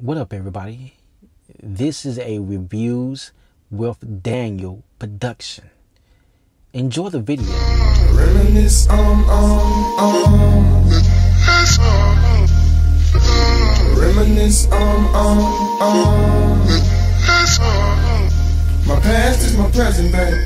What up, everybody? This is a Reviews with Daniel production. Enjoy the video. Reminisce Reminisce My past is my present, baby.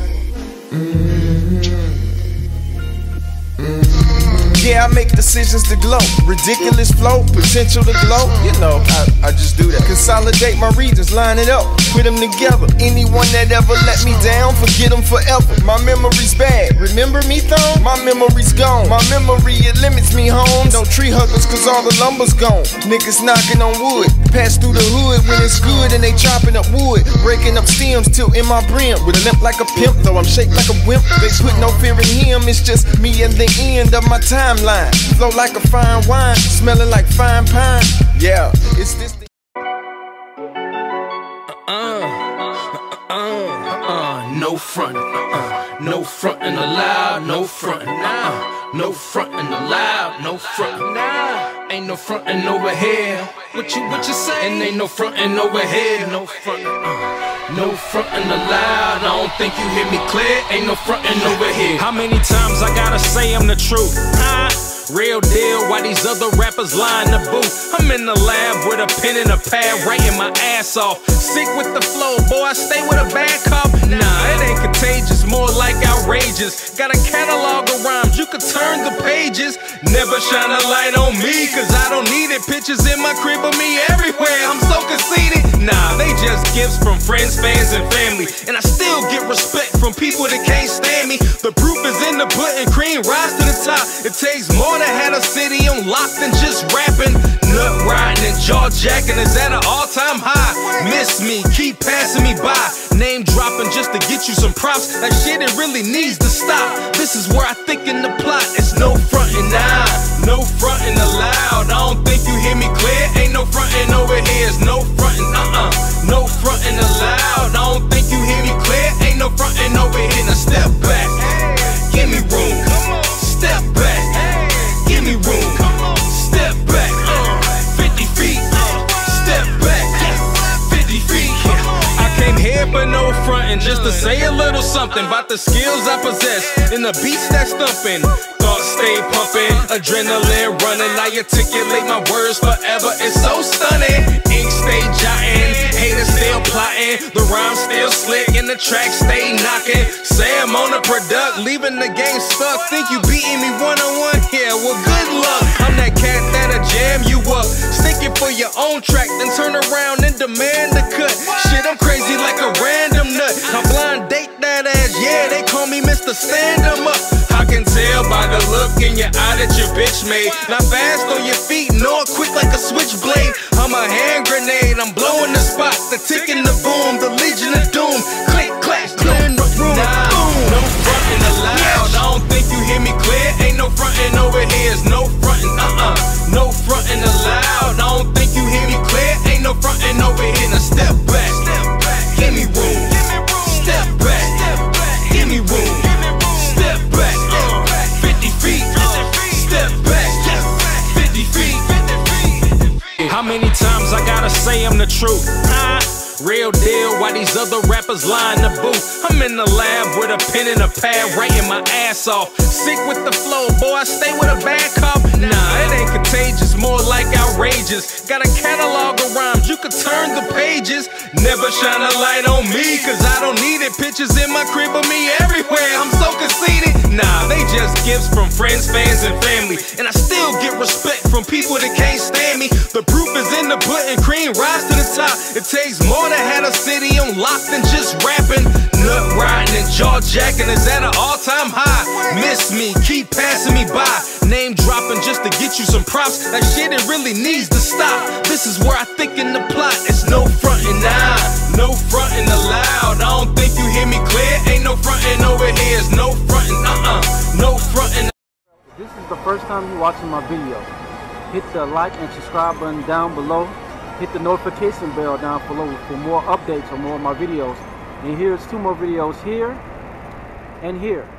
Yeah, I make decisions to glow. Ridiculous flow, potential to glow. You know, I just do that. Consolidate my regions, line it up, put them together. Anyone that ever let me down, forget them forever. My memory's bad, remember me though? My memory's gone. My memory, it limits me home. No tree huggers, cause all the lumber's gone. Niggas knocking on wood, pass through the hood when it's good and they chopping up wood. Breaking up stems, tilting my brim. With a limp like a pimp, though I'm shaped like a wimp. They put no fear in him, it's just me and the end of my timeline. Flow like a fine wine, smelling like fine pine. Yeah, it's this thing. No front, no frontin' allowed, no frontin', no frontin' allowed, no frontin', ain't no frontin' over here. What you say? And ain't no frontin' over here, no frontin', no frontin' allowed. I don't think you hear me clear. Ain't no frontin' over here. How many times I gotta say I'm the truth? Real deal, why these other rappers lie in the booth? I'm in the lab with a pen and a pad, writing my ass off. Sick with the flow, boy, I stay with a bad cough. Nah, it ain't contagious, more like outrageous. Got a catalog of rhymes, you could turn the pages. Never shine a light on me, cause I don't need it. Pictures in my crib of me everywhere, I'm so conceited. Nah, they just gifts from friends, fans, and family. And I still get respect from people that can't stand me. The proof is in the pudding, cream rise to the top. It takes more to have a city on lock than just rapping. Nut riding and jaw jacking is at an all-time high. Miss me, keep passing me by. Name dropping just to get you some props. That shit, it really needs to stop. This is where I think in the plot. It's no frontin' now, no frontin' allowed. I don't think you hear me clear. Ain't no frontin' over here. It's no frontin', no frontin' allowed. I don't think you hear me clear. Ain't no frontin' over here. Now step back, give me room. Step back, give me room. Step back, 50 feet. Step back, 50 feet. I came here for no frontin', just to say a little something about the skills I possess and the beats that's thumping. Thoughts stay pumping, adrenaline running. I articulate my words forever, it's so stunning. Ink stay jotting, haters still plotting. The rhyme still slick and the track stay knocking. Say I'm on a product, leaving the game stuck. Think you beating me one-on-one? Yeah, well good luck. I'm that cat that'll jam you up. Stick it for your own track, then turn around and demand a cut. Shit, I'm crazy like a random nut. I blind date that ass, yeah, they call me Mr. Stand 'em Up. I can tell by the look in your eye that your bitch made. Not fast on your feet, nor quick like a switchblade. I'm a hand grenade, I'm blowing the spot. The tick and the boom, the Legion of Doom. Click, clash, clear in the room. Nah, no frontin' allowed. I don't think you hear me clear. Ain't no frontin' over here. It's no frontin', no frontin' allowed. I don't think you hear me clear. Ain't no frontin' over here. Now step back, give me room. Step back, give me room. Step back, 50 feet. Step back, 50 feet. How many times I gotta say I'm the truth? Real deal, why these other rappers lie in the booth? I'm in the lab with a pen and a pad, writing my ass off. Sick with the flow, boy, I stay with a bad cough. Nah, it ain't contagious, more like outrageous. Got a catalog of rhymes, you could turn the pages. Never shine a light on me, cause I don't need it. Pictures in my crib of me everywhere, I'm so conceited. Nah, they just gifts from friends, fans, and family. And I still get respect from people that can't stand me. The proof is in the pudding, cream rise to the top. It takes more to have a city on lock than just rapping. Nut riding and jaw jacking is at an all-time high. Miss me, keep passing me by. Name dropping just to get you some props. That shit, it really needs to stop. This is where I think in the plot. It's no frontin' now, no frontin' allowed. I don't think you hear me clear. Ain't no frontin' over here. It's no frontin', no frontin'. If this is the first time you're watching my video, hit the like and subscribe button down below. Hit the notification bell down below for more updates on more of my videos. And here's 2 more videos here and here.